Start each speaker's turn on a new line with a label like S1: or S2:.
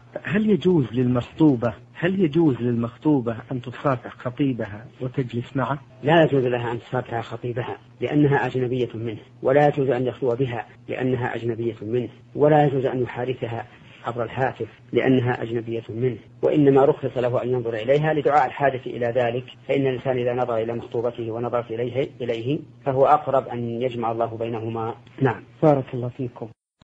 S1: هل يجوز للمخطوبة أن تصافح خطيبها وتجلس معه؟
S2: لا يجوز لها أن تصافح خطيبها لأنها أجنبية منه، ولا يجوز أن يخلو بها لأنها أجنبية منه، ولا يجوز أن يحادثها عبر الهاتف لأنها أجنبية منه، وإنما رخص له أن ينظر إليها لدعاء الحادث إلى ذلك، فإن الإنسان إذا نظر إلى مخطوبته ونظرت إليه فهو أقرب أن يجمع الله بينهما. نعم.
S1: بارك الله فيكم.